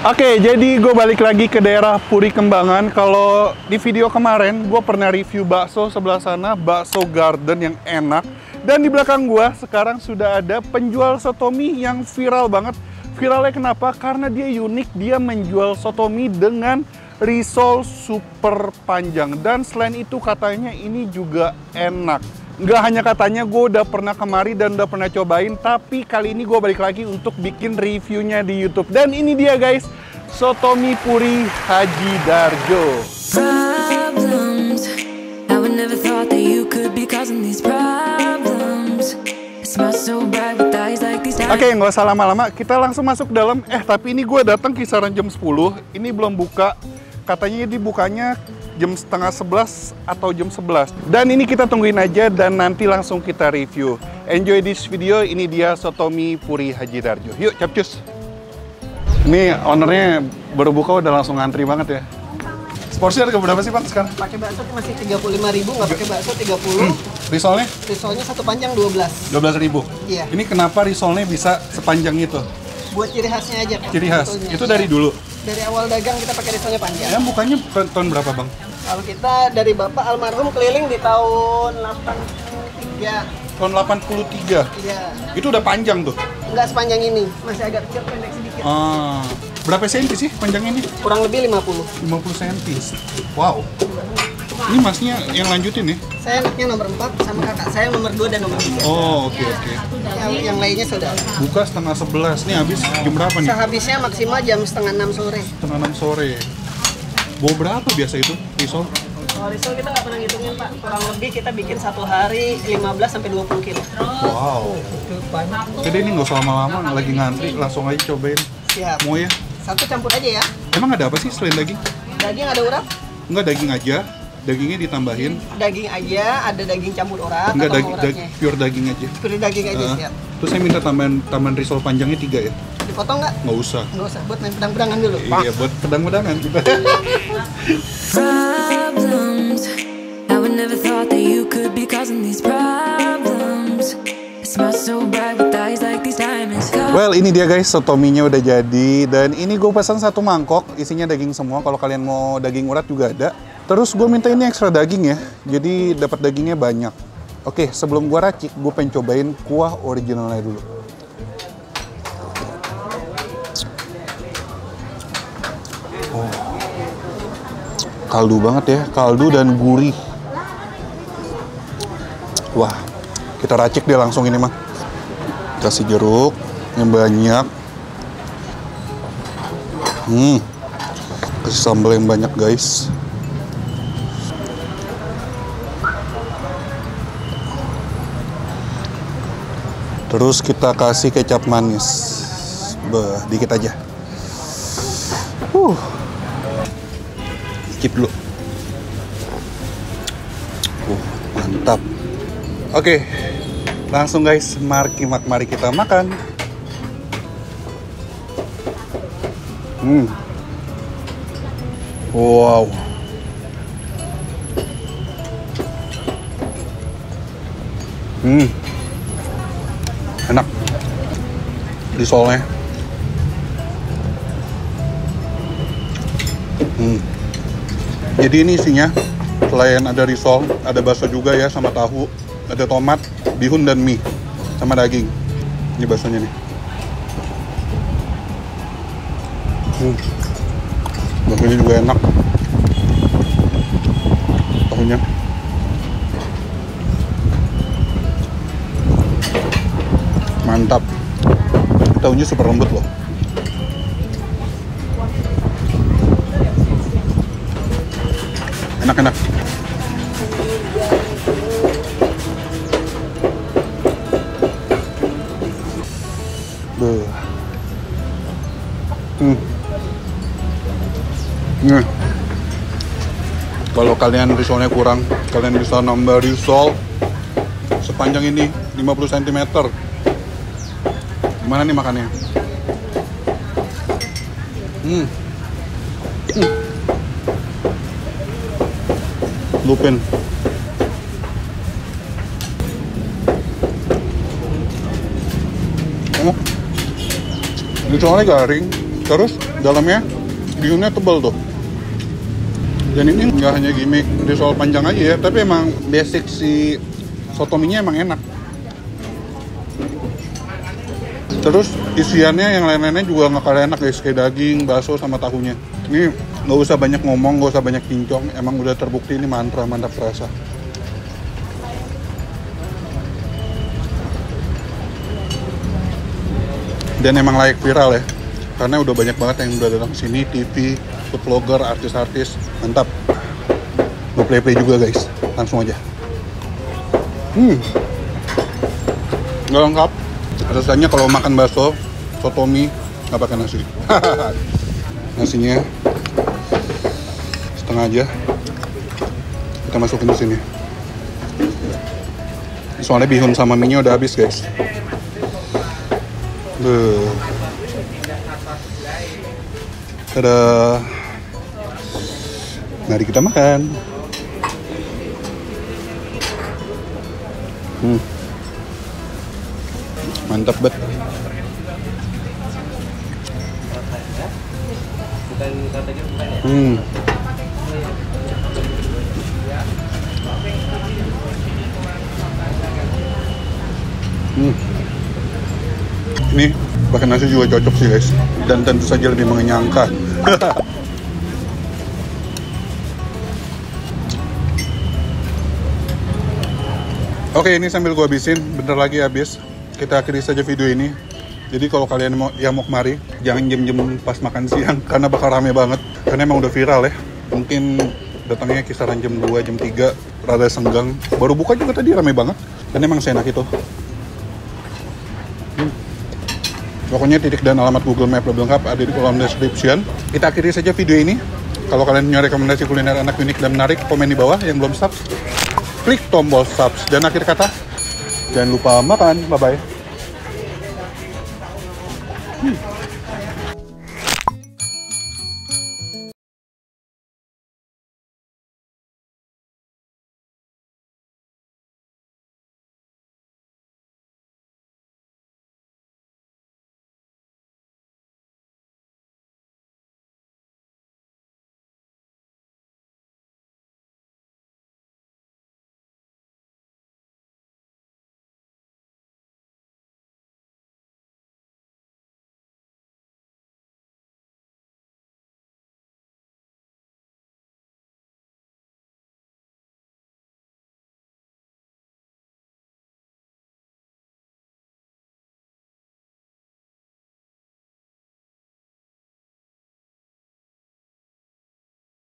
Oke, jadi gue balik lagi ke daerah Puri Kembangan. Kalau di video kemarin, gue pernah review bakso sebelah sana, bakso garden yang enak. Dan di belakang gue sekarang sudah ada penjual soto mie yang viral banget. Viralnya kenapa? Karena dia unik, dia menjual soto mie dengan risol super panjang. Dan selain itu katanya ini juga enak. Nggak hanya katanya, gue udah pernah kemari dan udah pernah cobain, tapi kali ini gue balik lagi untuk bikin reviewnya di YouTube. Dan ini dia guys, soto mie Puri Haji Darjo. Oke, nggak usah lama-lama, kita langsung masuk dalam. Tapi ini gue datang kisaran jam 10, ini belum buka. Katanya dibukanya jam setengah 11 atau jam 11. Dan ini kita tungguin aja dan nanti langsung kita review. Enjoy this video, ini dia soto mie Puri Haji Darjo. Yuk, capcus. Ini ownernya baru buka udah langsung ngantri banget ya. Porsi harga berapa sih Bang sekarang? Pakai bakso masih 35.000, nggak pakai bakso 30. Risolnya? Risolnya satu panjang 12. 12.000. Iya. Ini kenapa risolnya bisa sepanjang itu? Buat ciri khasnya aja. Ciri khas. Risolnya. Itu dari dulu. Dari awal dagang kita pakai risolnya panjang. Yang bukannya tahun berapa Bang? Kalau kita dari Bapak almarhum keliling di tahun 83. Tahun 83. Iya. Itu udah panjang tuh. Nggak sepanjang ini, masih agak kecil, pendek sedikit. Berapa senti sih panjangnya ini? Kurang lebih 50. 50 senti. Wow. Ini masnya yang lanjutin nih? Saya anaknya nomor 4 sama kakak saya nomor 2 dan nomor 3. Oh, oke. Yang lainnya sudah. Buka setengah 11. Nih habis jam berapa nih? Sehabisnya maksimal jam setengah 6 sore. Setengah 6 sore. Bawa berapa biasa itu risol? Kalau risol kita nggak pernah ngitungin Pak. Kurang lebih kita bikin satu hari 15-20 kilo. Wow. Jadi ini nggak usah lama-lama, lagi ngantri, langsung aja cobain. Siap. Mau ya? Satu campur aja ya. Emang ada apa sih selain daging? Daging ada urap? Enggak, daging aja. Dagingnya ditambahin. Daging aja, ada daging campur urat. Enggak, atau pure daging aja. Pure daging aja, siap. Terus saya minta tambahan risol panjangnya 3 ya? Dipotong nggak? Nggak usah. Nggak usah, buat main pedang-pedangan dulu. Iya, buat pedang-pedangan kita. Well, ini dia guys, soto mie-nya udah jadi. Dan ini gue pesan satu mangkok, isinya daging semua. Kalau kalian mau daging urat juga ada. Terus gue minta ini ekstra daging ya, jadi dapat dagingnya banyak. Oke, sebelum gue racik, gue pengen cobain kuah originalnya dulu. Kaldu banget ya, kaldu dan gurih. Wah, kita racik deh langsung ini mah. Kasih jeruk yang banyak. Kasih sambal yang banyak guys. Terus kita kasih kecap manis. Dikit aja. Cip dulu. Mantap. Oke, langsung guys, mari kita makan. Wow. Enak. Risolnya. Jadi ini isinya selain ada risol, ada bakso juga ya sama tahu, ada tomat, bihun dan mie sama daging. Ini baksonya nih. Baksonya juga enak. Tahunya. Mantap. Tahunya super lembut loh. Enak-enak. Kalau kalian risolnya kurang, kalian bisa nambah risol sepanjang ini 50 cm. Gimana nih makannya? Lupin. Ini soalnya garing, terus Dalamnya bihunnya tebal tuh. Dan ini nggak hanya gimmick di soal panjang aja ya, tapi emang basic si sotominya emang enak. Terus isiannya yang lain-lainnya juga nggak kalah enak guys, kayak daging, bakso, sama tahunya. Ini nggak usah banyak ngomong, nggak usah banyak cincong, emang udah terbukti ini mantra, mantap rasa. Dan emang layak viral ya, karena udah banyak banget yang udah datang sini, TV, food vlogger, artis-artis, mantap. Gue play juga guys, langsung aja. Nggak lengkap. Rasanya kalau makan bakso, sotomi, nggak pakai nasi. Nasinya setengah aja. Kita masukin di sini. Soalnya bihun sama mie-nya udah habis guys. Tada. Mari kita makan. Mantap banget. Ini pakai nasi juga cocok sih guys, dan tentu saja lebih mengenyangkan. Oke, ini sambil gua habisin, bentar lagi habis. Kita akhiri saja video ini. Jadi kalau kalian mau kemari, jangan jam-jam pas makan siang karena bakal rame banget. Karena emang udah viral ya. Mungkin datangnya kisaran jam 2, jam 3, rada senggang. Baru buka juga tadi rame banget. Dan emang seenak itu. Pokoknya titik dan alamat Google Map lebih lengkap ada di kolom description. Kita akhiri saja video ini. Kalau kalian punya rekomendasi kuliner enak, unik, dan menarik, komen di bawah. Yang belum subs, klik tombol subs. Dan akhir kata, jangan lupa makan. Bye-bye.